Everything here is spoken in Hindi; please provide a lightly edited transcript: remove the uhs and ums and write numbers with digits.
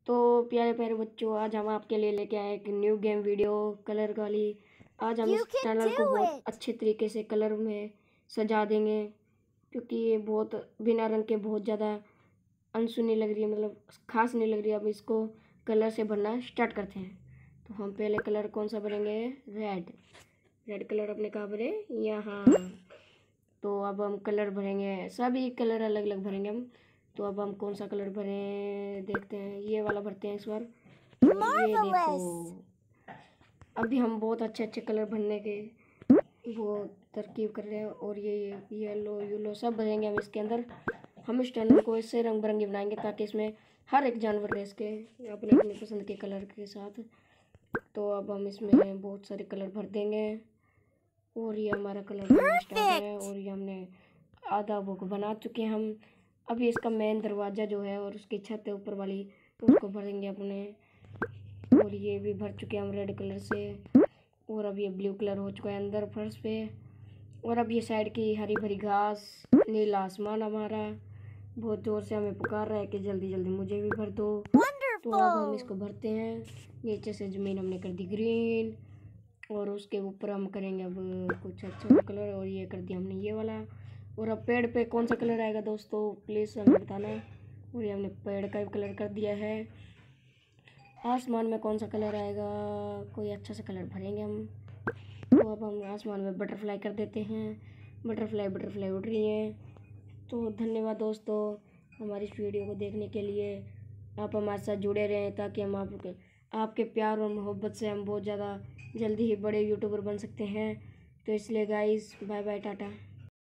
तो प्यारे प्यारे बच्चों, आज हम आपके लिए लेके आए एक न्यू गेम वीडियो कलर वाली। आज हम इस चैनल को बहुत अच्छे तरीके से कलर में सजा देंगे, क्योंकि ये बहुत बिना रंग के बहुत ज़्यादा अनसुनी लग रही है, मतलब खास नहीं लग रही है। अब इसको कलर से भरना स्टार्ट करते हैं। तो हम पहले कलर कौन सा भरेंगे? रेड कलर अपने कहाँ भरे? यहाँ। तो अब हम कलर भरेंगे, सभी कलर अलग अलग भरेंगे हम। तो अब हम कौन सा कलर भरें देखते हैं। ये वाला भरते हैं इस बार। और ये देखो, अभी हम बहुत अच्छे अच्छे कलर भरने के वो तरकीब कर रहे हैं। और ये येलो येलो सब भरेंगे हम इसके अंदर। हम इस टनल को इससे रंग बिरंगी बनाएंगे ताकि इसमें हर एक जानवर रह सके अपने अपनी पसंद के कलर के साथ। तो अब हम इसमें बहुत सारे कलर भर देंगे। और ये हमारा कलर बनना स्टार्ट है, और ये हमने आधा बुक बना चुके हैं हम। अभी इसका मेन दरवाज़ा जो है और उसकी छत है ऊपर वाली, तो उसको भरेंगे अपने। और ये भी भर चुके हैं हम रेड कलर से। और अब ये ब्लू कलर हो चुका है अंदर फर्श पे। और अब ये साइड की हरी भरी घास, नीला आसमान हमारा बहुत ज़ोर से हमें पुकार रहा है कि जल्दी जल्दी मुझे भी भर दो। तो अब हम इसको भरते हैं। नीचे से ज़मीन हमने कर दी ग्रीन, और उसके ऊपर हम करेंगे अब कुछ अच्छा सा कलर। और ये कर दिया हमने ये वाला। और अब पेड़ पे कौन सा कलर आएगा दोस्तों, प्लीज़ हमें बताना। और ये हमने पेड़ का भी कलर कर दिया है। आसमान में कौन सा कलर आएगा? कोई अच्छा सा कलर भरेंगे हम। तो अब हम आसमान में बटरफ्लाई कर देते हैं। बटरफ्लाई बटरफ्लाई उड़ रही हैं। तो धन्यवाद दोस्तों हमारी इस वीडियो को देखने के लिए। आप हमारे साथ जुड़े रहें ताकि हम आपके प्यार और मोहब्बत से हम बहुत ज़्यादा जल्दी ही बड़े यूट्यूबर बन सकते हैं। तो इसलिए गाइस, बाय बाय, टाटा।